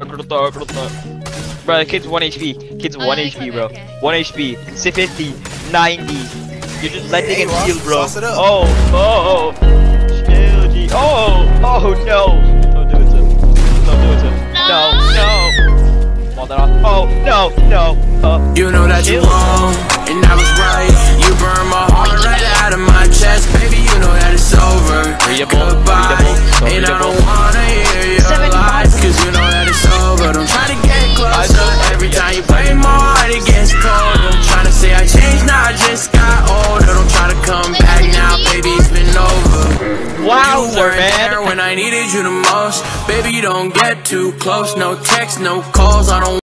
Bro, the kid's 1 HP. Kid's 1 HP, bro. 1 HP. 50, 90. You're just letting him heal, bro. Oh, oh. Chill, G. Oh, oh, no. Don't do it to him. Don't do it to him. No, no. Oh, no, no. You know that you're wrong, and I was right. You burned my heart right out of my chest. Baby, you know that it's over. Goodbye, and I don't wanna hear your lies, cause you know that it's over. Don't try to get closer. Every time you play my heart, it gets colder. Trying to say I changed, now I just got older. Don't try to come back now, baby, it's been over. Wow, you weren't man. there when I needed you the most. Baby, you don't get too close. No texts, no calls, I don't